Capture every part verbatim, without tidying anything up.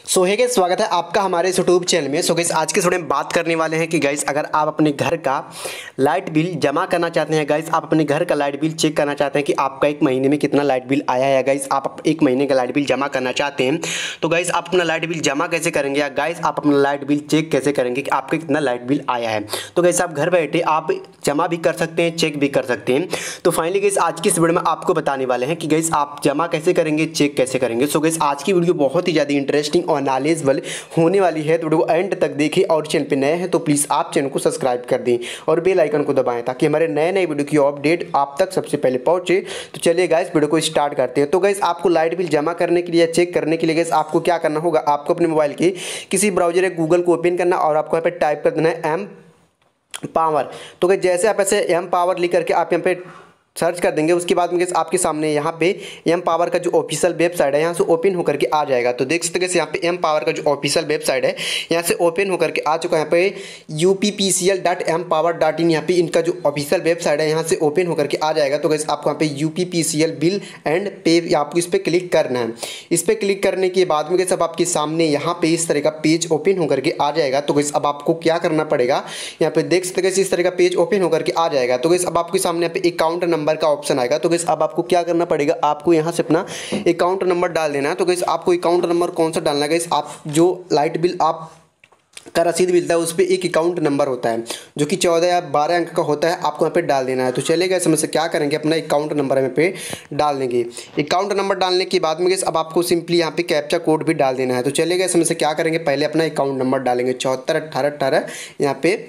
सो है गाइस, स्वागत है आपका हमारे इस यूट्यूब चैनल में। सो गाइस, आज के वीडियो में बात करने वाले हैं कि गाइस अगर आप अपने घर का लाइट बिल जमा करना चाहते हैं, गाइस आप अपने घर का लाइट बिल चेक करना चाहते हैं कि आपका एक महीने में कितना लाइट बिल आया है। गाइस आप एक महीने का लाइट बिल जमा करना चाहते हैं तो गाइस आप अपना लाइट बिल जमा कैसे करेंगे, या गाइस आप अपना लाइट बिल चेक कैसे करेंगे कि आपका कितना लाइट बिल आया है। तो गाइस आप घर बैठे आप जमा भी कर सकते हैं, चेक भी कर सकते हैं। तो फाइनली गाइस आज की इस वीडियो में आपको बताने वाले हैं कि गाइस आप जमा कैसे करेंगे, चेक कैसे करेंगे। सो गाइस आज की वीडियो बहुत ही ज़्यादा इंटरेस्टिंग और नॉलेजेबल होने वाली है, तो वीडियो को एंड तक देखिए। और चैनल पे नए हैं तो प्लीज़ आप चैनल को सब्सक्राइब कर दें और बेल आइकन को दबाएं ताकि हमारे नए नए वीडियो की अपडेट आप तक सबसे पहले पहुंचे। तो चलिए गाइस वीडियो को स्टार्ट करते हैं। तो गाइस आपको लाइट बिल जमा करने के लिए, चेक करने के लिए गाइस आपको क्या करना होगा, आपको अपने मोबाइल के किसी ब्राउजर या गूगल को ओपन करना और आपको यहाँ पे टाइप कर देना है एम पावर। तो गाइस जैसे आप ऐसे एम पावर लिख करके आप यहाँ पे सर्च कर देंगे, उसके बाद में आपके सामने यहाँ पे एम पावर का जो ऑफिशियल वेबसाइट है यहाँ से ओपन होकर के आ जाएगा। तो देख सकते हैं यहाँ पे एम पावर का जो ऑफिशियल वेबसाइट है यहाँ से ओपन होकर के आ चुका है। यहाँ पे U P P C L dot M power dot in यहाँ पे इनका जो ऑफिशियल वेबसाइट है यहाँ से ओपन होकर के आ जाएगा। तो गाइस आपको यहाँ पे U P P C L bill and pay आपको इस पर क्लिक करना है। इस पर क्लिक करने के बाद में सब आपके सामने यहाँ पे इस तरह का पेज ओपन होकर के आ जाएगा। तो गाइस अब आपको क्या करना पड़ेगा, यहाँ पे देख सकते हैं इस तरह का पेज ओपन होकर के आ जाएगा। तो गाइस अब आपके सामने यहाँ पे अकाउंट नंबर का ऑप्शन आएगा। तो गाइस अब आपको क्या करना पड़ेगा, आपको यहाँ से अपना अकाउंट नंबर डाल देना है। तो गाइस आपको अकाउंट नंबर कौन सा डालना है, गाइस आप जो लाइट बिल आप का रसीद मिलता है उस पर एक अकाउंट नंबर होता है जो कि चौदह या बारह अंक का होता है, आपको यहाँ पे डाल देना है। तो चलिए गाइस हम से क्या करेंगे, अपना अकाउंट नंबर यहाँ पे डाल देंगे। अकाउंट नंबर डालने के बाद में गाइस अब आपको सिंपली यहाँ पे कैप्चा कोड भी डाल देना है। तो चलिए गाइस हम से क्या करेंगे, पहले अपना अकाउंट नंबर डालेंगे चौहत्तर अट्ठारह अट्ठारह यहाँ पे।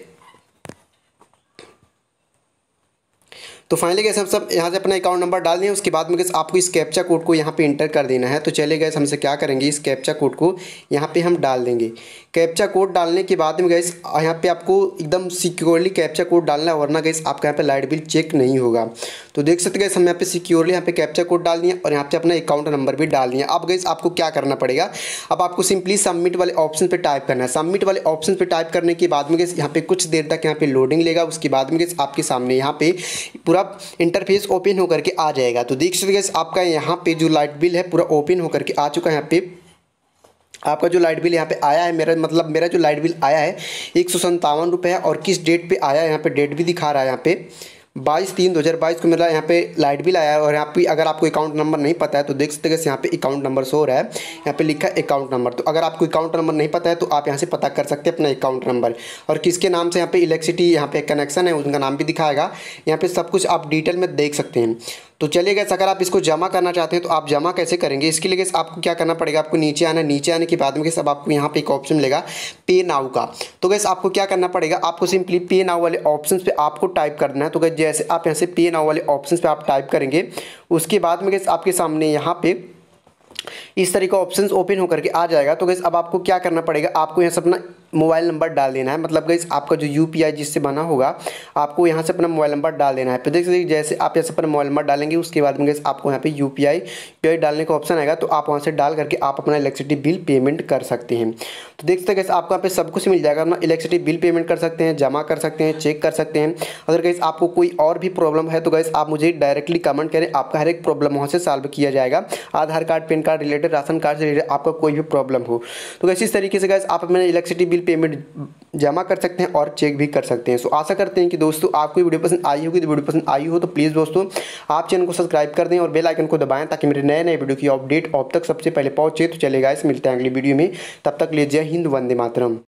तो फाइनली गैस हम सब यहाँ से अपना अकाउंट नंबर डाल दें, उसके बाद में गैस आपको इस कैप्चा कोड को यहाँ पे इंटर कर देना है। तो चलिए गैस हमसे क्या करेंगे, इस कैप्चा कोड को यहाँ पे हम डाल देंगे। कैप्चा कोड डालने के बाद में गैस यहाँ पे आपको एकदम सिक्योरली कैप्चा कोड डालना है, वरना गैस आपका यहाँ पे लाइट बिल चेक नहीं होगा। तो देख सकते गैस हम यहाँ पे सिक्योरली यहाँ पे कैप्चा कोड डाल दिए और यहाँ पे अपना अकाउंट नंबर भी डाल दिए। अब गैस आपको क्या करना पड़ेगा, अब आपको सिंपली सबमिट वाले ऑप्शन पे टाइप करना है। सबमिट वाले ऑप्शन पे टाइप करने के बाद में गैस यहाँ पे कुछ देर तक यहाँ पे लोडिंग लेगा, उसके बाद में गैस आपके सामने यहाँ पे पूरा इंटरफेस ओपन होकर के आ जाएगा। तो देख सकते हैं आपका यहाँ पे जो लाइट बिल है पूरा ओपन होकर के आ चुका है। यहाँ पे आपका जो लाइट बिल यहाँ पे आया है, मेरा मतलब मेरा जो लाइट बिल आया है एक सौ संतावन रुपये है। और किस डेट पे आया है, यहाँ पे डेट भी दिखा रहा है, यहाँ पे बाईस तीन दो हज़ार बाईस को मेरा यहाँ पे लाइट बिल आया है। और यहाँ पे अगर आपको अकाउंट नंबर नहीं पता है तो देख सकते हैं यहाँ पे अकाउंट नंबर शो रहा है, यहाँ पे लिखा है अकाउंट नंबर। तो अगर आपको अकाउंट नंबर नहीं पता है तो आप यहाँ से पता कर सकते हैं अपना अकाउंट नंबर। और किसके नाम से यहाँ पे इलेक्ट्रिसिटी यहाँ पे कनेक्शन है उनका नाम भी दिखाएगा, यहाँ पे सब कुछ आप डिटेल में देख सकते हैं। तो चलिए गैस अगर आप इसको जमा करना चाहते हैं तो आप जमा कैसे करेंगे, इसके लिए गैस आपको क्या करना पड़ेगा, आपको नीचे आना, नीचे आने के बाद में गैस अब आपको यहाँ पे एक ऑप्शन मिलेगा पे नाउ का। तो गैस आपको क्या करना पड़ेगा, आपको सिंपली पे नाउ वाले ऑप्शन पे आपको टाइप करना है। तो गैस जैसे आप यहाँ से पे नाउ वाले ऑप्शन पे आप टाइप करेंगे, उसके बाद में गैस आपके सामने यहाँ पे इस तरह का ऑप्शन ओपन होकर के आ जाएगा। तो गैस अब आपको क्या करना पड़ेगा, आपको यहाँ से अपना मोबाइल नंबर डाल देना है। मतलब गैस आपका जो यूपीआई जिससे बना होगा आपको यहाँ से अपना मोबाइल नंबर डाल देना है। तो देख सकते जैसे आप यहाँ से अपना मोबाइल नंबर डालेंगे उसके बाद में गैस आपको यहाँ पे यूपीआई यूपीआई डालने का ऑप्शन आएगा। तो आप वहाँ से डाल करके आप अपना इलेक्ट्रिसिटी बिल पेमेंट कर सकते हैं। तो देख सकते हैं गैस आपको यहाँ पे सब कुछ मिल जाएगा, अपना इलेक्ट्रिसिटी बिल पेमेंट कर सकते हैं, जमा कर सकते हैं, चेक कर सकते हैं। अगर गैस आपको कोई और भी प्रॉब्लम है तो गैस आप मुझे डायरेक्टली कमेंट करें, आपका हर एक प्रॉब्लम वहाँ से सॉल्व किया जाएगा। Aadhaar card, PAN card related, ration card से रिलेटेड आपका कोई भी प्रॉब्लम हो तो गैस इस तरीके से गैस आप अपना इलेक्ट्रिसिटी बिल पेमेंट जमा कर सकते हैं और चेक भी कर सकते हैं। सो आशा करते हैं कि दोस्तों आपको वीडियो पसंद आई होगी। तो वीडियो पसंद आई हो तो प्लीज़ दोस्तों आप चैनल को सब्सक्राइब कर दें और बेल आइकन को दबाएं ताकि मेरे नए नए वीडियो की अपडेट आप तक सबसे पहले पहुंचे। तो चलेगा, इस मिलते हैं अगली वीडियो में, तब तक ले जय हिंद, वंदे मातरम।